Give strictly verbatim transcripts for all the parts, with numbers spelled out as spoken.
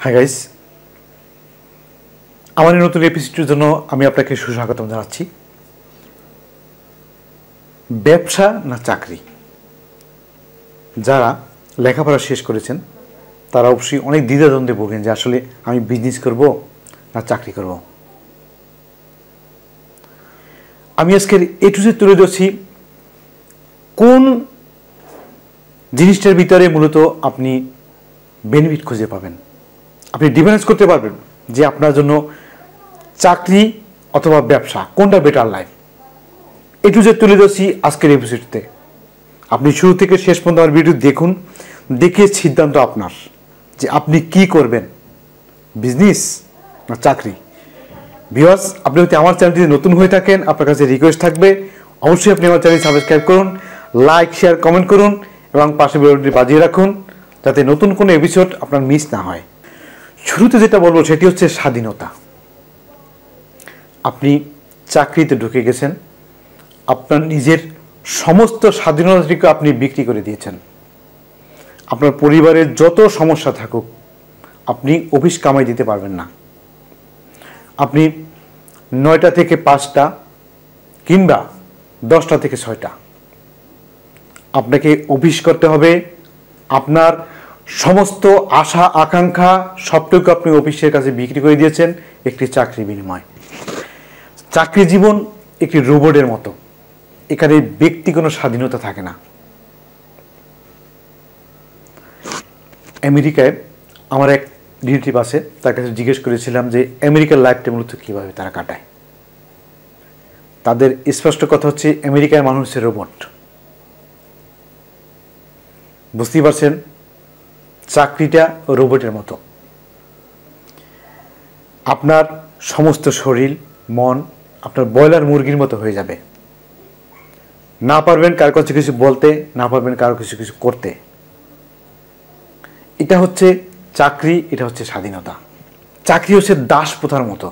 Hi guys, আমার এই নতুন এপিসোডের জন্য আমি আপনাকে সুস্বাগতম জানাচ্ছি। ব্যবসা না চাকরি? যারা লেখাপড়া শেষ করেছেন তারা অবশ্যই অনেক দ্বিধাদ্বন্দ্বে ভোগেন যে আসলে আমি বিজনেস করব না চাকরি করব। আমি আজকের এ টু জেড তুলে ধরছি কোন জিনিসটার ভিতরে মূলত আপনি বেনিফিট খুঁজে পাবেন, আপনি ডিফারেন্স করতে পারবেন যে আপনার জন্য চাকরি অথবা ব্যবসা কোনটা better life. A to Z তুলে ধরছি আজকের এপিসোডতে। আপনি শুরু থেকে শেষ পর্যন্ত আমার ভিডিও দেখুন, দেখে সিদ্ধান্ত আপনার যে আপনি কি করবেন, বিজনেস না চাকরি। ভিউয়ার্স, আপনি যদি আমার চ্যানেলটি নতুন হয়ে থাকেন, আপনার কাছে রিকোয়েস্ট থাকবে অবশ্যই আপনি আমার চ্যানেল সাবস্ক্রাইব করুন, লাইক শেয়ার কমেন্ট করুন এবং পাশে বেলটি বাজিয়ে রাখুন যাতে নতুন কোনো এপিসোড আপনার মিস না হয়। শুরুতে যেটা বলবো সেটি হচ্ছে স্বাধীনতা। আপনি চাকরিতে ঢুকে গেছেন, আপনার নিজের সমস্ত স্বাধীনতাটিকে আপনি বিক্রি করে দিয়েছেন। আপনার পরিবারের যত সমস্যা থাকুক আপনি অফিস কামাই দিতে পারবেন না। আপনি নয়টা থেকে পাঁচটা কিংবা দশটা থেকে ছয়টা আপনাকে অফিস করতে হবে। আপনার সমস্ত আশা আকাঙ্ক্ষা সবটুকু আপনি অফিসের কাছে বিক্রি করে দিয়েছেন একটি চাকরির বিনিময়ে। চাকরি জীবন একটি রোবটের মতো, এখানে ব্যক্তি কোনো স্বাধীনতা থাকে না। আমেরিকায় আমার এক রিলেটিভ আছে, তার কাছে জিজ্ঞেস করেছিলাম যে আমেরিকার লাইফটা মূলত কীভাবে তারা কাটায়। তাদের স্পষ্ট কথা হচ্ছে আমেরিকার মানুষ হচ্ছে রোবট। বুঝতেই পারছেন, চাকরিটা রোবটের মতো। আপনার সমস্ত শরীর মন আপনার ব্রয়লার মুরগির মতো হয়ে যাবে। না পারবেন কারো কাছে কিছু বলতে, না পারবেন কারো কিছু কিছু করতে। এটা হচ্ছে চাকরি, এটা হচ্ছে স্বাধীনতা। চাকরি হচ্ছে দাস প্রথার মতো।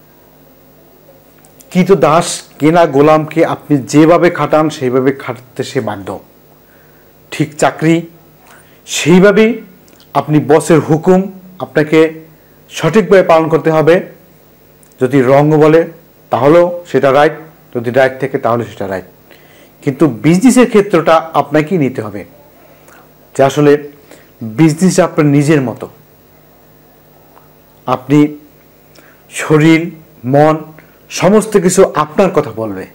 কিন্তু দাস কেনা গোলামকে আপনি যেভাবে খাটান সেইভাবে খাটতে সে বাধ্য। ঠিক চাকরি সেইভাবেই আপনি বসের হুকুম আপনাকে সঠিকভাবে পালন করতে হবে। যদি রং বলে তাহলেও সেটা রাইট, যদি রাইট থাকে তাহলে সেটা রাইট। কিন্তু বিজনেসের ক্ষেত্রটা আপনাকেই নিতে হবে যে আসলে বিজনেস আপনার নিজের মতো। আপনি শরীর মন সমস্ত কিছু আপনার কথা বলবে।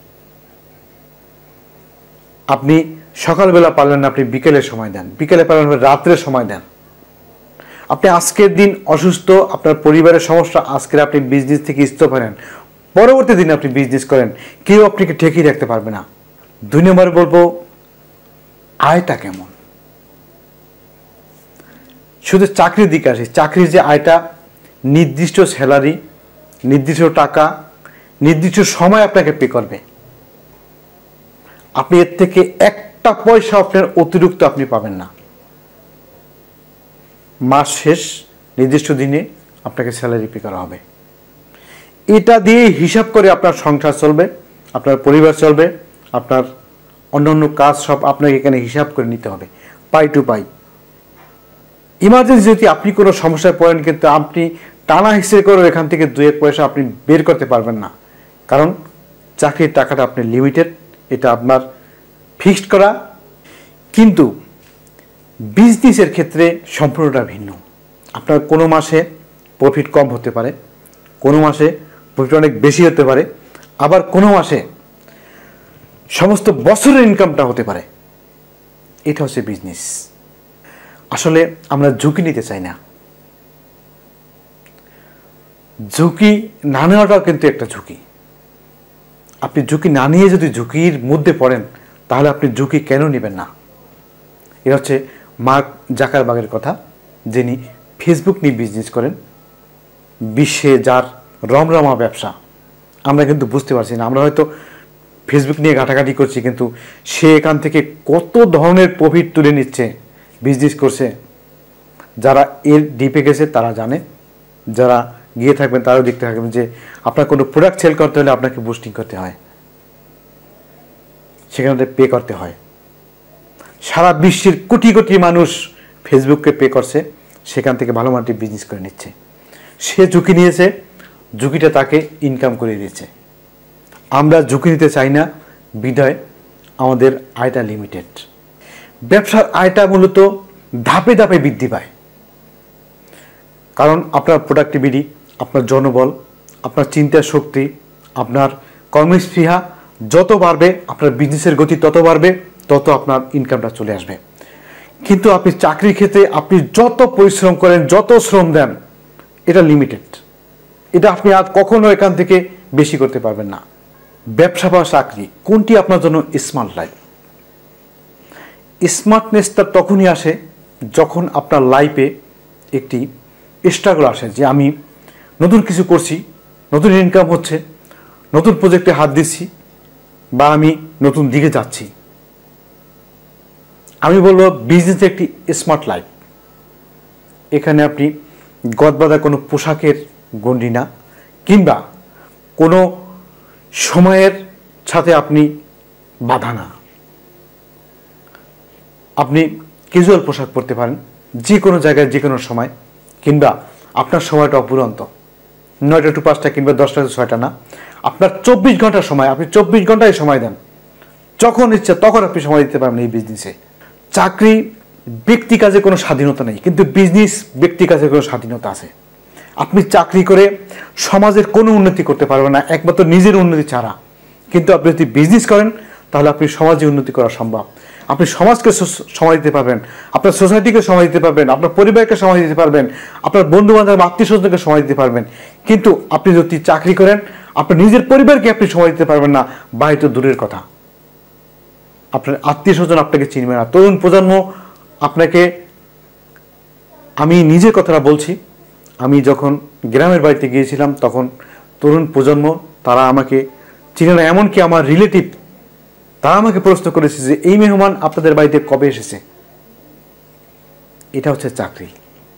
আপনি সকালবেলা পারলেন না, আপনি বিকেলে সময় দেন, বিকেলে পারলেন রাত্রে সময় দেন। আপনি আজকের দিন অসুস্থ, আপনার পরিবারের সমস্যা, আজকের আপনি বিজনেস থেকে ইস্তফা নেন, পরবর্তী দিনে আপনি বিজনেস করেন, কেউ আপনাকে ঠেকিয়ে রাখতে পারবে না। দুই নম্বরে বলবো আয়টা কেমন। শুধু চাকরির দিকে আসি, চাকরির যে আয়টা নির্দিষ্ট স্যালারি, নির্দিষ্ট টাকা, নির্দিষ্ট সময় আপনাকে পে করবে। আপনি এর থেকে একটা পয়সা আপনার অতিরিক্ত আপনি পাবেন না। মাস শেষ নির্দিষ্ট দিনে আপনাকে স্যালারি পে করা হবে। এটা দিয়ে হিসাব করে আপনার সংসার চলবে, আপনার পরিবার চলবে, আপনার অন্যান্য কাজ সব আপনাকে এখানে হিসাব করে নিতে হবে পাই টু পাই। ইমার্জেন্সি যদি আপনি কোনো সমস্যায় পড়েন কিন্তু আপনি টানা হিসেবে করে এখান থেকে দু এক পয়সা আপনি বের করতে পারবেন না, কারণ চাকরির টাকাটা আপনি লিমিটেড, এটা আপনার ফিক্সড করা। কিন্তু বিজনেসের ক্ষেত্রে সম্পূর্ণটা ভিন্ন। আপনার কোনো মাসে প্রফিট কম হতে পারে, কোনো মাসে প্রফিট অনেক বেশি হতে পারে, আবার কোনো মাসে সমস্ত বছরের ইনকামটা হতে পারে। এটা হচ্ছে বিজনেস। আসলে আমরা ঝুঁকি নিতে চাই না। ঝুঁকি না নেওয়াটাও কিন্তু একটা ঝুঁকি। আপনি ঝুঁকি না নিয়ে যদি ঝুঁকির মধ্যে পড়েন তাহলে আপনি ঝুঁকি কেন নেবেন না? এটা হচ্ছে মার্ক জাকারবার্গের কথা, যিনি ফেসবুক নিয়ে বিজনেস করেন। বিশ্বে যার রমরমা ব্যবসা, আমরা কিন্তু বুঝতে পারছি না। আমরা হয়তো ফেসবুক নিয়ে ঘাটাঘাটি করছি, কিন্তু সে এখান থেকে কত ধরনের প্রফিট তুলে নিচ্ছে, বিজনেস করছে। যারা এর ডিপে গেছে তারা জানে, যারা গিয়ে থাকবেন তারাও দেখতে থাকবেন যে আপনার কোনো প্রোডাক্ট সেল করতে হলে আপনাকে বুস্টিং করতে হয়, সেখানে পে করতে হয়। সারা বিশ্বের কোটি কোটি মানুষ ফেসবুককে পে করছে, সেখান থেকে ভালো মানের বিজনেস করে নিচ্ছে। সে ঝুঁকি নিয়েছে, ঝুঁকিটা তাকে ইনকাম করে দিয়েছে। আমরা ঝুঁকি নিতে চাই না, বিধায় আমাদের আয়টা লিমিটেড। ব্যবসার আয়টা মূলত ধাপে ধাপে বৃদ্ধি পায়, কারণ আপনার প্রোডাক্টিভিটি, আপনার জনবল, আপনার চিন্তার শক্তি, আপনার কর্মস্পৃহা যত বাড়বে, আপনার বিজনেসের গতি তত বাড়বে, তত আপনার ইনকামটা চলে আসবে। কিন্তু আপনি চাকরির ক্ষেত্রে আপনি যত পরিশ্রম করেন, যত শ্রম দেন, এটা লিমিটেড। এটা আপনি আর কখনো এখান থেকে বেশি করতে পারবেন না। ব্যবসা বা চাকরি, কোনটি আপনার জন্য স্মার্ট লাইফ? স্মার্টনেসটা তখনই আসে যখন আপনার লাইফে একটি স্ট্রাগল আসে, যে আমি নতুন কিছু করছি, নতুন ইনকাম হচ্ছে, নতুন প্রজেক্টে হাত দিচ্ছি, বা আমি নতুন দিকে যাচ্ছি। আমি বলবো বিজনেস একটি স্মার্ট লাইফ। এখানে আপনি গদবাঁধা কোনো পোশাকের গণ্ডি না, কিংবা কোনো সময়ের সাথে আপনি বাধা না। আপনি ক্যাজুয়াল পোশাক পরতে পারেন যে কোনো জায়গায়, যে কোনো সময়, কিংবা আপনার সময়টা অপুরন্ত, নয়টা টু পাঁচটা কিংবা দশটা টু ছয়টা না, আপনার চব্বিশ ঘন্টার সময়, আপনি চব্বিশ ঘন্টায় সময় দেন, যখন ইচ্ছা তখন আপনি সময় দিতে পারবেন এই বিজনেসে। চাকরি ব্যক্তি কাজে কোনো স্বাধীনতা নেই, কিন্তু বিজনেস ব্যক্তি কাজে কোনো স্বাধীনতা আছে। আপনি চাকরি করে সমাজের কোনো উন্নতি করতে পারবেন না, একমাত্র নিজের উন্নতি ছাড়া। কিন্তু আপনি যদি বিজনেস করেন, তাহলে আপনি সমাজে উন্নতি করা সম্ভব। আপনি সমাজকে সময় দিতে পারবেন, আপনার সোসাইটিকে সময় দিতে পারবেন, আপনার পরিবারকে সময় দিতে পারবেন, আপনার বন্ধু বান্ধব আত্মীয় স্বজনকে সময় দিতে পারবেন। কিন্তু আপনি যদি চাকরি করেন, আপনার নিজের পরিবারকে আপনি সময় দিতে পারবেন না, বাইরে তো দূরের কথা। আপনার আত্মীয় স্বজন আপনাকে চিনবে না। তরুণ প্রজন্ম আপনাকে, আমি নিজের কথাটা বলছি, আমি যখন গ্রামের বাড়িতে গিয়েছিলাম, তখন তরুণ প্রজন্ম তারা আমাকে চিনে না। এমনকি আমার রিলেটিভ তারা আমাকে প্রশ্ন করেছে যে এই মেহমান আপনাদের বাড়িতে কবে এসেছে। এটা হচ্ছে চাকরি।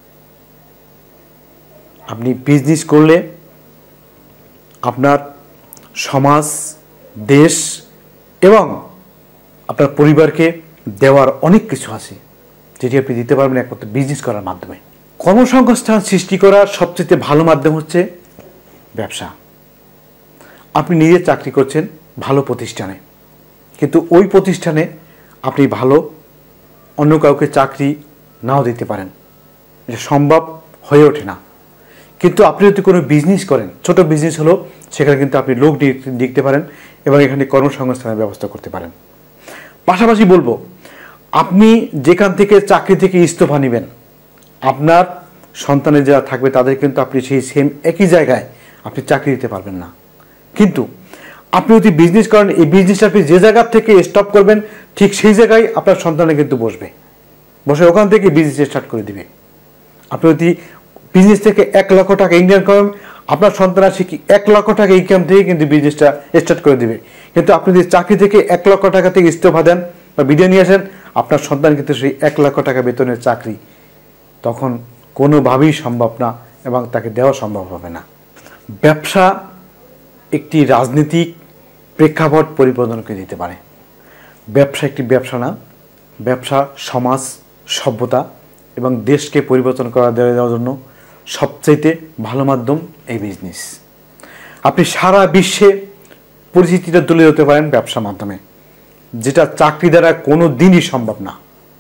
আপনি বিজনেস করলে আপনার সমাজ, দেশ এবং আপনার পরিবারকে দেওয়ার অনেক কিছু আছে, যেটি আপনি দিতে পারবেন একমাত্র বিজনেস করার মাধ্যমে। কর্মসংস্থান সৃষ্টি করার সবচেয়ে ভালো মাধ্যম হচ্ছে ব্যবসা। আপনি নিজে চাকরি করছেন ভালো প্রতিষ্ঠানে, কিন্তু ওই প্রতিষ্ঠানে আপনি ভালো অন্য কাউকে চাকরি নাও দিতে পারেন, এটা সম্ভব হয়ে ওঠে না। কিন্তু আপনি যদি কোনো বিজনেস করেন, ছোট বিজনেস হলো, সেখানে কিন্তু আপনি লোক দেখতে পারেন এবং এখানে কর্মসংস্থানের ব্যবস্থা করতে পারেন। পাশাপাশি বলবো, আপনি যেখান থেকে চাকরি থেকে ইস্তফা নেবেন, আপনার সন্তানের যারা থাকবে তাদের কিন্তু আপনি সেই সেম একই জায়গায় আপনি চাকরি দিতে পারবেন না। কিন্তু আপনি যদি বিজনেস করেন, এই বিজনেসটা আপনি যে জায়গা থেকে স্টপ করবেন, ঠিক সেই জায়গায় আপনার সন্তানে কিন্তু বসবে, বসে ওখান থেকে বিজনেস স্টার্ট করে দিবে। আপনি যদি বিজনেস থেকে এক লক্ষ টাকা ইনকাম করেন, আপনার সন্তান আসে কি এক লক্ষ টাকা ইনকাম থেকে কিন্তু বিজনেসটা স্টার্ট করে দিবে। কিন্তু আপনি যদি চাকরি থেকে এক লক্ষ টাকা থেকে ইস্তফা দেন বা বিদায় নিয়ে আসেন, আপনার সন্তান কিন্তু সেই এক লক্ষ টাকা বেতনের চাকরি তখন কোনোভাবেই সম্ভব না এবং তাকে দেওয়া সম্ভব হবে না। ব্যবসা একটি রাজনৈতিক প্রেক্ষাপট পরিবর্তন করে দিতে পারে। ব্যবসা একটি ব্যবসা না, ব্যবসা সমাজ, সভ্যতা এবং দেশকে পরিবর্তন করা দেওয়ার জন্য সবচাইতে ভালো মাধ্যম এই বিজনেস। আপনি সারা বিশ্বে পরিচিতিটা তুলে ধরতে পারেন ব্যবসার মাধ্যমে, যেটা চাকরি দ্বারা কোনো দিনই সম্ভব না।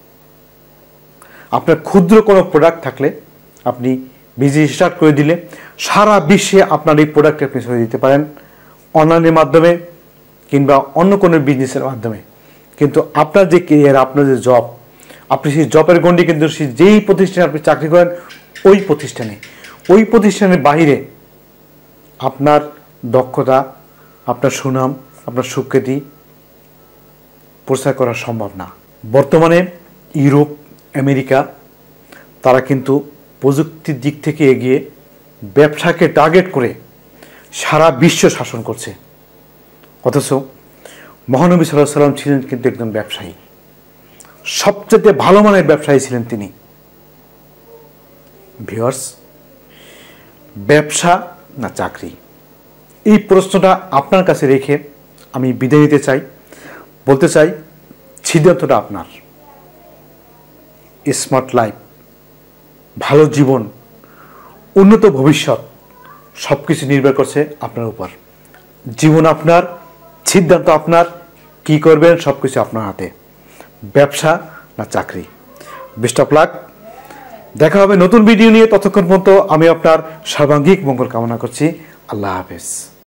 আপনার ক্ষুদ্র কোনো প্রোডাক্ট থাকলে আপনি বিজনেস স্টার্ট করে দিলে সারা বিশ্বে আপনার এই প্রোডাক্ট আপনি ছড়িয়ে দিতে পারেন, অনলাইনের মাধ্যমে কিংবা অন্য কোনো বিজনেসের মাধ্যমে। কিন্তু আপনার যে কেরিয়ার, আপনার যে জব, আপনি সেই জবের গণ্ডি কিন্তু সেই যেই প্রতিষ্ঠানে আপনি চাকরি করেন ওই প্রতিষ্ঠানে, ওই প্রতিষ্ঠানের বাইরে আপনার দক্ষতা, আপনার সুনাম, আপনার সুখ্যাতি প্রচার করা সম্ভব না। বর্তমানে ইউরোপ, আমেরিকা তারা কিন্তু প্রযুক্তির দিক থেকে এগিয়ে ব্যবসাকে টার্গেট করে সারা বিশ্ব শাসন করছে। অথচ মহানবী সাল্লাল্লাহু আলাইহি ওয়াসাল্লাম ছিলেন কিন্তু একজন ব্যবসায়ী, সবচেয়ে ভালো মানের ব্যবসায়ী ছিলেন তিনি। ভিউয়ার্স, ব্যবসা না চাকরি, এই প্রশ্নটা আপনার কাছে রেখে আমি বিদায় নিতে চাই। বলতে চাই, সিদ্ধান্তটা আপনার। স্মার্ট লাইফ, ভালো জীবন, উন্নত ভবিষ্যৎ সব কিছু নির্ভর করছে আপনার উপর। জীবন আপনার, সিদ্ধান্ত আপনার, কি করবেন সব কিছু আপনার হাতে। ব্যবসা না চাকরি। Best of luck. দেখা হবে নতুন ভিডিও নিয়ে। ততক্ষণ পর্যন্ত আমি আপনার সর্বাঙ্গীন মঙ্গল কামনা করছি। আল্লাহ হাফেজ।